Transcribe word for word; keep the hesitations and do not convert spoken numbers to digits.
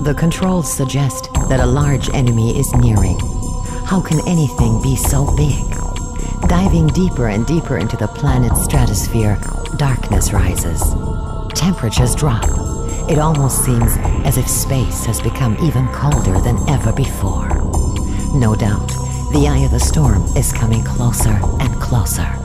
The controls suggest that a large enemy is nearing. How can anything be so big? Diving deeper and deeper into the planet's stratosphere, darkness rises. Temperatures drop. It almost seems as if space has become even colder than ever before. No doubt, the eye of the storm is coming closer and closer.